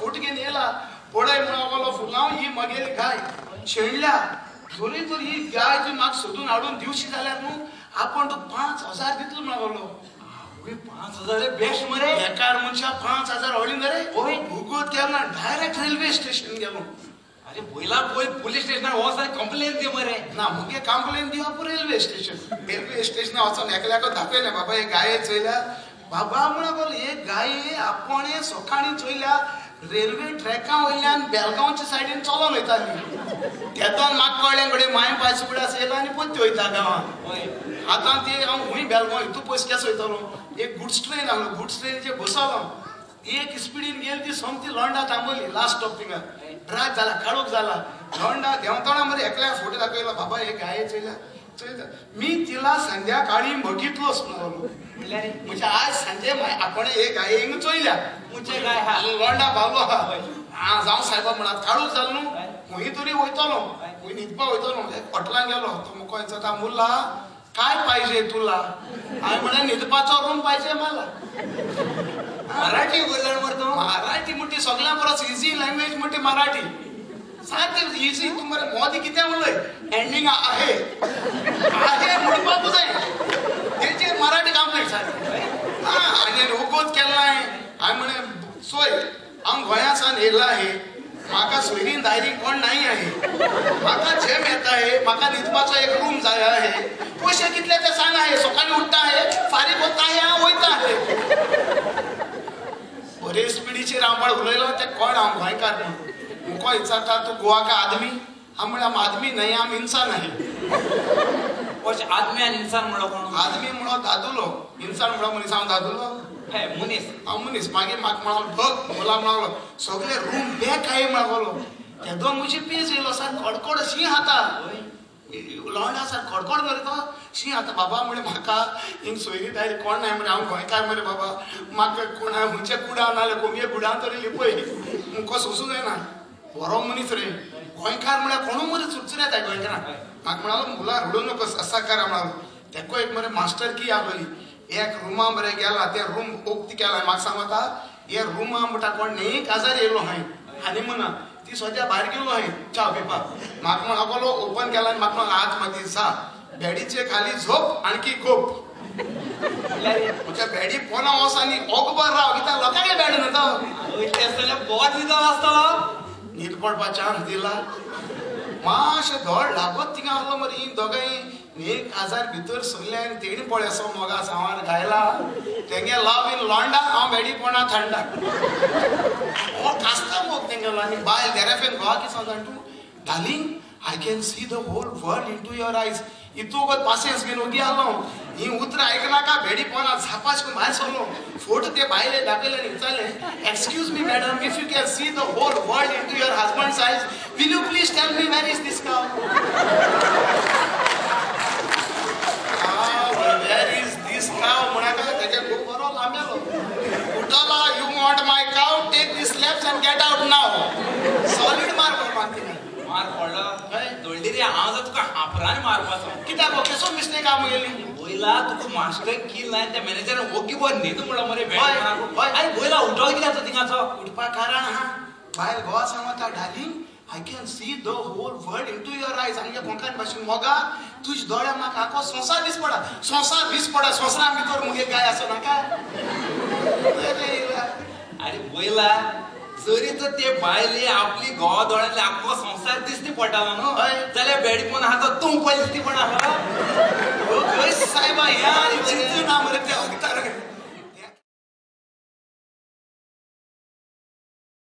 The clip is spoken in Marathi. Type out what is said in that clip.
फूट घेऊन येला पळय म्हणून फुलां ही मगेली गाय शेणल्या जोरी तर ही गाय जी म्हाका सोदून हाडून दिवशी जाल्यार न्हू आपण तो 5000 दितलो म्हणलो 5000 बेस्ट मरे एकार मनशा 5000 हळी रे ओय भूगोत केला डायरेक्ट रेल्वे स्टेशन गेलो अरे बोला बोल पुलिस स्टेशनार वचून कंप्लेन दे मरे ना मुगे कंप्लेन दिवप रेल्वे स्टेशन वचून एकल्याक दाखयले बाबा हे गाये चयल्या बाबा म्हणून बोल हे गाये आपण सकाळी चयल्या रेल्वे ट्रॅका वयल्यान बेलगांवच्या सायडीन चलोन वयताली तेतून म्हाका कळ्ळें गडे माय पायस फुडें आसयला आनी पत्ती वयता गांवांत आतां ती हांव खूंय बेलगांव हितू पयस केस वयतलो एक गुड्स ट्रेन आहलो गुड्स ट्रेनीचेर बसलो एक स्पिडीन गेली ती सोमती लोंडा थांबली लास्ट स्टॉपिंगार ड्राय जाला काळोख जाला लोंडा देंवतणा मरे एकल्या फोटो दाखयलो बाबा हे गाये चयल्या मी तिला संध्याकाळी बघितलोच म्हणलो म्हणजे आज संजय आपण हे गायेक चोयल्या मुचे गाय हा लोंडा पावलो हा जावं साहेबा म्हणत काळूच जाल न्हू खंय तरी वयतलो खंय न्हिदपा वयतलो हॉटेलान गेलो तो मुको विचारता मुल्ला काय पाहिजे तुला हांवें म्हळें न्हिदपाचो रूम पाहिजे मला मराठी बोलला मरे मराठी म्हणटी सगळ्यां परस इजी लँग्वेज म्हणटी मराठी सारकें इजी तूं मरे मोदी कितें म्हणलंय एंडिंग आहे म्हणपाकूच जाय तेचेर मराठी कंप्लीट सारकें आनी उगोत केलाय हांवें म्हळें सोय हांव गोंयासान येयला आहे म्हाका सोयरीन दायरीन कोण नाही आहे म्हाका जेम येता आहे म्हाका न्हिदपाचो एक रूम जाय आहे पयशे कितले ते सांग आहे सकाळी उठता आहे फारीक होता आहे वयता आहे बरे स्पिडीचेर हांव उलयलो ते कोण हांव गोंयकार मुको विचारता तूं गोवा का आदमी हांव म्हळ्यां हम आदमी नहीं हम इंसान आहे आदमी आनी इन्सान म्हणलो कोण आदमी म्हणो दादुलो इन्सान म्हणो मनीस हांव दादुलो मनीस हांव मनीस मागीर म्हाका म्हणालो बघ मला म्हणालो सगळे रूम बॅक आहे म्हणलो ते दोन म्हजी पीस येयलो सार कडकड शी खाता लोंडा सार कडकड मरे तो शी आता बाबा म्हणे म्हाका हिंग सोयरी दायरी कोण नाही म्हणे हांव गोंयकार मरे बाबा म्हाका कोण खंयचे कुडाव नाल्यार कोमये कुडाव तरी लिपय मुको सोंसू जायना बरो मनीस रे गोंयकार म्हळ्यार कोणू मरे चुरचुर येता गोंयकारांक म्हाका म्हणालो मुला रडू नको असा करा म्हणालो तेको एक मरे मास्टर की आसली एक रुमा मरे गेला ते रूम उक्ती केला म्हाका सांगता हे रुमा म्हणटा कोण न्ही काजार येयलो हांवें आनी म्हणा ती सद्या भायर गेलो हांवें च्या पिवपाक म्हाका म्हणलो ओपन केला आनी म्हाका हात मदीं सा बेडीचे खाली झोप आणखी गोप म्हणजे बेडी पोना वच आनी ओगबर राव कित्याक लोकांगे बेड न्हू बोट दिता आसतलो न्हीद पडपा चान्स दिला मातशें धड लागत थिंगा आसलो मरे ही दोगांय 1000 भितर सगळे आनी तेणी पळय असो मोगा सावार घायला तेंगे लव इन लोंडा हांव बेडी पोना थंडा हो कास्ता मोग तेंगे आनी बायल देराफेन गोवा की सांगता तूं darling I can see the whole world into your eyes. इतू वगत पासेंस घेवन उगी आलो ही उतरां आयकना का बेडी पोना झापाच करून भायर सरलो फोटो ते भायले दाखयले आनी विचारले excuse me madam if you can see the whole world into your husband's eyes will you please tell me where is this cow where is this काव म्हणाका तेजे खूब बरो लांबेलो उठला you want my cow take this left and get out now solid मार मारती मार पडलो दोळडी रे हांव जर तुका हापरान मारपाचो कित्याक केसो मिस्टेक आम गेली बोयला तुका मास्टर किल ना त्या मॅनेजरान ओगी बोर न्हीद म्हणलो मरे अरे बोयला उठो कित्याचो थिंगाचो उठपा कारण आहा भायर गोवा सांगता darling I can see the whole world into your eyes आनी कोंकणी भाशेन मोगा तुज दोळ्या म्हाका आखो संसार दीस पडा संसारा भितर मुगे गाय आसो नाका अरे बोयला जरी तर ते बायले आपली गोवा दोळ्यांतले आख्खो संसार दिसती पडटालो न्हू जाल्यार बेडीपोन आहा तो तूं पयली दिसती पडा सायबा या चिंतू ना मरे ते